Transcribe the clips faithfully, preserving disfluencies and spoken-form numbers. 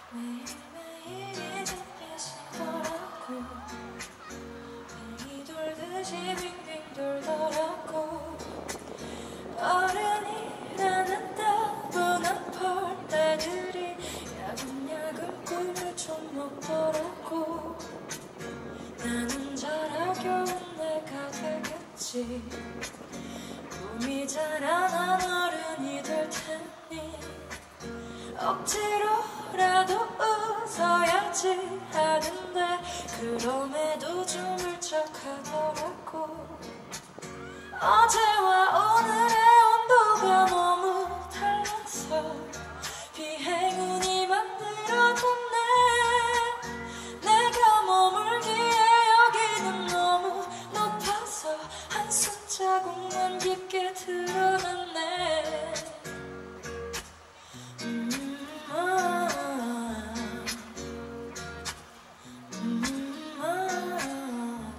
매일매일이 재밌었더라고. 빙이 돌듯이 빙빙 돌더라고. 어른이라는 따분한 벌레들이 야금야금 꿀을 좀 먹더라고. 나는 자라 겨운 내가 되겠지. 꿈이 자라난 어른이 될 테니 억지로라도 웃어야지 하는데 그럼에도 춤을 척하더라고. 어제와 오늘의 온도가 너무 달라서 비행운이 만들어졌네. 내가 머물기에 여기는 너무 높아서 한숨 자국만 깊게 드러났네. 음, 아, 음, 아.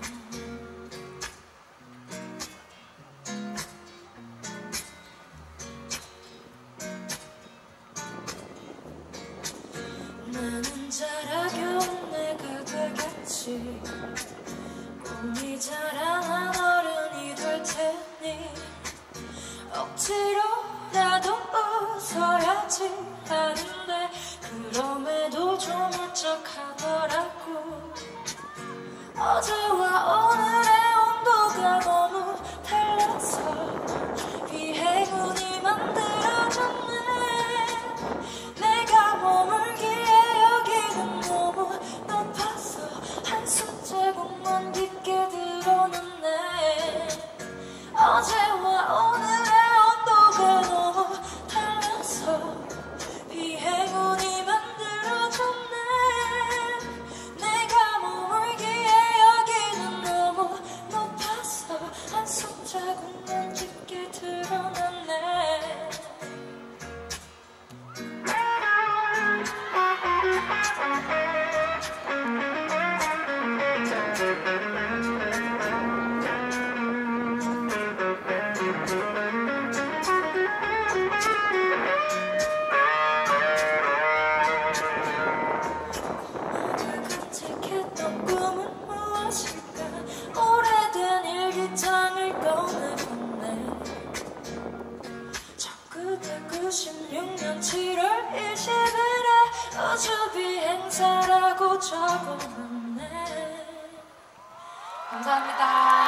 나는 자라 겨운 내가 되겠지. 꿈이 자라난 어른이 될 테니 억지로라도 웃어야지 하는데 그럼에도 좀 울적하더라고. 어제와 오늘의 온도가 너무 달라서 비행운이 만들어졌네. 내가 머물기에 여기는 너무 높아서 한숨 자국만 깊게 드러났네. 어제와 오늘의 온도가 너무 달라서 비행운이 만들어졌네. 내가 머물기에 여기는 너무 높아서 한숨 자국만 깊게 드러났네. 간직했던 꿈은 무엇일까? 오래된 일기장을 꺼내봤네. 천구백구십육 년 칠월 이십일에 우주비행사라고 적어놨네. 감사합니다.